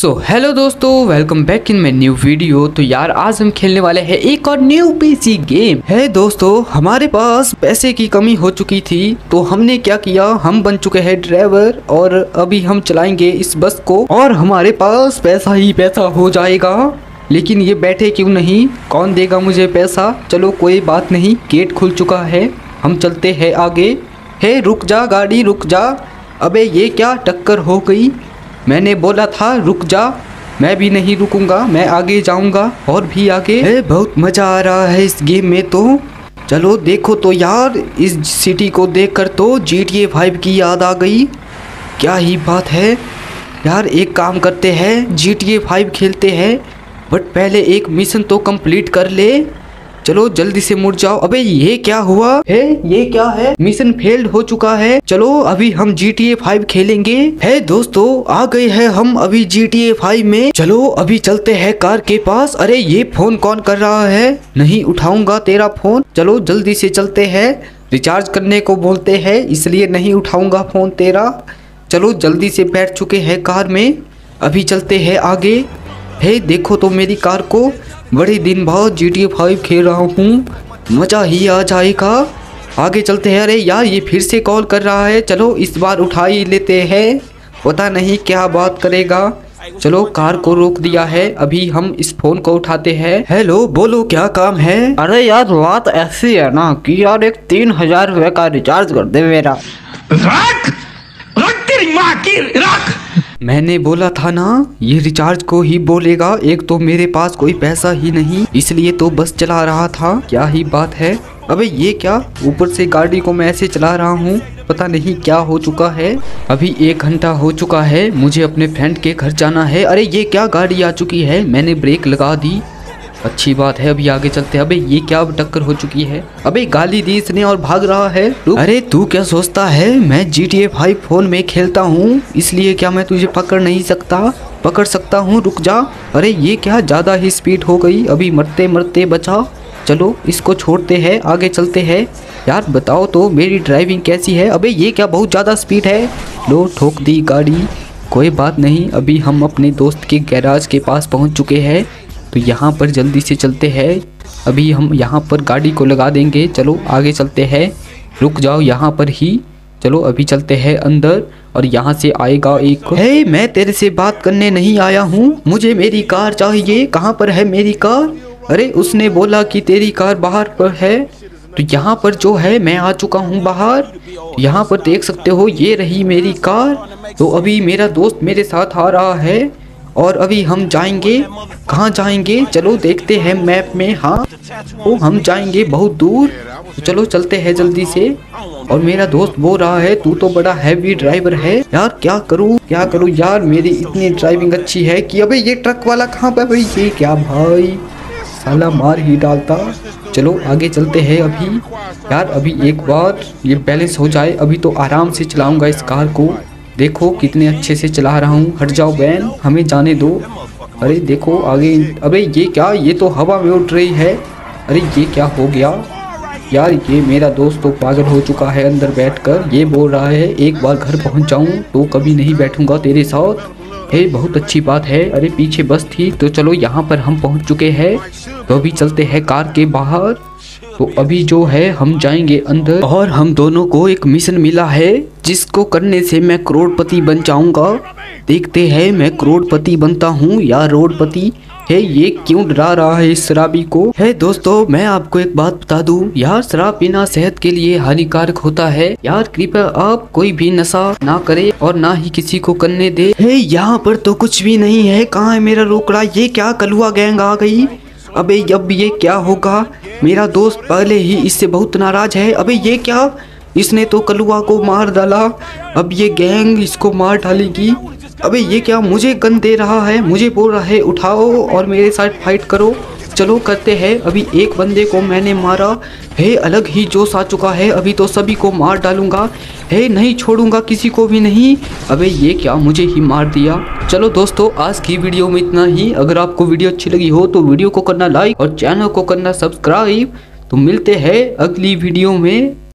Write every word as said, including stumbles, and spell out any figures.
सो hello दोस्तों, welcome back in my new video. तो यार आज हम खेलने वाले हैं एक और न्यू पीसी गेम है। दोस्तों हमारे पास पैसे की कमी हो चुकी थी, तो हमने क्या किया, हम बन चुके हैं ड्राइवर और अभी हम चलाएंगे इस बस को और हमारे पास पैसा ही पैसा हो जाएगा। लेकिन ये बैठे क्यों नहीं, कौन देगा मुझे पैसा। चलो कोई बात नहीं, गेट खुल चुका है, हम चलते हैं आगे। हे रुक जा गाड़ी, रुक जा। अबे ये क्या टक्कर हो गई, मैंने बोला था रुक जा। मैं भी नहीं रुकूंगा, मैं आगे जाऊंगा और भी आगे। है बहुत मज़ा आ रहा है इस गेम में। तो चलो देखो तो यार, इस सिटी को देखकर तो जी टी ए फाइव की याद आ गई। क्या ही बात है यार, एक काम करते हैं, जी टी ए फाइव खेलते हैं, बट पहले एक मिशन तो कंप्लीट कर ले। चलो जल्दी से मुड़ जाओ। अबे ये क्या हुआ है, ये क्या है, मिशन फेल्ड हो चुका है। चलो अभी हम जी टी ए फाइव खेलेंगे। है दोस्तों आ गए हैं हम अभी जी टी ए फाइव में। चलो अभी चलते हैं कार के पास। अरे ये फोन कौन कर रहा है, नहीं उठाऊंगा तेरा फोन। चलो जल्दी से चलते हैं, रिचार्ज करने को बोलते हैं इसलिए नहीं उठाऊंगा फोन तेरा। चलो जल्दी से बैठ चुके हैं कार में, अभी चलते हैं आगे। है देखो तो मेरी कार को, बड़े दिन बाद जी टी ए फाइव खेल रहा हूँ, मज़ा ही आ जाएगा। आगे चलते हैं। अरे यार ये फिर से कॉल कर रहा है, चलो इस बार उठा ही लेते हैं, पता नहीं क्या बात करेगा। चलो कार को रोक दिया है, अभी हम इस फोन को उठाते हैं। हेलो बोलो क्या काम है। अरे यार बात ऐसी है ना कि यार एक तीन हजार रुपए का रिचार्ज कर दे मेरा। रख रख तेरी माँ की रख। मैंने बोला था ना ये रिचार्ज को ही बोलेगा, एक तो मेरे पास कोई पैसा ही नहीं, इसलिए तो बस चला रहा था। क्या ही बात है। अबे ये क्या, ऊपर से गाड़ी को मैं ऐसे चला रहा हूँ, पता नहीं क्या हो चुका है। अभी एक घंटा हो चुका है, मुझे अपने फ्रेंड के घर जाना है। अरे ये क्या, गाड़ी आ चुकी है, मैंने ब्रेक लगा दी, अच्छी बात है। अभी आगे चलते हैं। अबे ये क्या टक्कर हो चुकी है, अबे गाली दी इसने और भाग रहा है। अरे तू क्या सोचता है मैं G T A five phone में खेलता हूँ, इसलिए क्या मैं तुझे पकड़ नहीं सकता, पकड़ सकता हूँ, रुक जा। अरे ये क्या, ज़्यादा ही स्पीड हो गई, अभी मरते मरते बचा। चलो इसको छोड़ते हैं, आगे चलते हैं। यार बताओ तो मेरी ड्राइविंग कैसी है। अबे ये क्या, बहुत ज़्यादा स्पीड है, लो ठोक दी गाड़ी। कोई बात नहीं, अभी हम अपने दोस्त के गैराज के पास पहुँच चुके हैं, तो यहाँ पर जल्दी से चलते हैं। अभी हम यहाँ पर गाड़ी को लगा देंगे। चलो आगे चलते हैं, रुक जाओ यहाँ पर ही। चलो अभी चलते हैं अंदर और यहाँ से आएगा एक। हे मैं तेरे से बात करने नहीं आया हूँ, मुझे मेरी कार चाहिए। कहाँ पर है मेरी कार। अरे उसने बोला कि तेरी कार बाहर पर है, तो यहाँ पर जो है मैं आ चुका हूँ बाहर। यहाँ पर देख सकते हो ये रही मेरी कार। तो अभी मेरा दोस्त मेरे साथ आ रहा है और अभी हम जाएंगे, कहाँ जाएंगे चलो देखते हैं मैप में। हाँ तो हम जाएंगे बहुत दूर, तो चलो चलते हैं जल्दी से। और मेरा दोस्त बोल रहा है तू तो बड़ा हैवी ड्राइवर है। यार क्या करूँ क्या करूँ यार, मेरी इतनी ड्राइविंग अच्छी है कि अबे ये ट्रक वाला कहाँ पे भाई, ये क्या भाई साला मार ही डालता। चलो आगे चलते हैं अभी। यार अभी एक बार ये बैलेंस हो जाए, अभी तो आराम से चलाऊंगा इस कार को। देखो कितने अच्छे से चला रहा हूँ, हट जाओ बैन, हमें जाने दो। अरे देखो आगे, अबे ये क्या, ये तो हवा में उड़ रही है। अरे ये क्या हो गया यार, ये मेरा दोस्त तो पागल हो चुका है अंदर बैठकर। ये बोल रहा है एक बार घर पहुँच जाऊँ तो कभी नहीं बैठूंगा तेरे साथ। हे बहुत अच्छी बात है। अरे पीछे बस थी, तो चलो यहाँ पर हम पहुँच चुके हैं, तो अभी चलते हैं कार के बाहर। तो अभी जो है हम जाएंगे अंदर और हम दोनों को एक मिशन मिला है जिसको करने से मैं करोड़पति बन जाऊंगा। देखते हैं मैं करोड़पति बनता हूँ या रोडपति। है ये क्यों डरा रहा है इस शराबी को। है दोस्तों मैं आपको एक बात बता दूं, यार शराब पीना सेहत के लिए हानिकारक होता है। यार कृपया आप कोई भी नशा ना करे और ना ही किसी को करने दे। है यहाँ पर तो कुछ भी नहीं है, कहाँ है मेरा रोकड़ा, ये क्या कलुआ गैंग आ गई। अबे अब ये क्या होगा, मेरा दोस्त पहले ही इससे बहुत नाराज है। अबे ये क्या, इसने तो कलुआ को मार डाला, अब ये गैंग इसको मार डालेगी। अबे ये क्या, मुझे गन दे रहा है, मुझे बोल रहा है उठाओ और मेरे साथ फाइट करो। चलो करते हैं। अभी एक बंदे को मैंने मारा है, अलग ही जोश आ चुका है, अभी तो सभी को मार डालूंगा। है नहीं छोड़ूंगा किसी को भी नहीं। अबे ये क्या, मुझे ही मार दिया। चलो दोस्तों आज की वीडियो में इतना ही। अगर आपको वीडियो अच्छी लगी हो तो वीडियो को करना लाइक और चैनल को करना सब्सक्राइब। तो मिलते हैं अगली वीडियो में।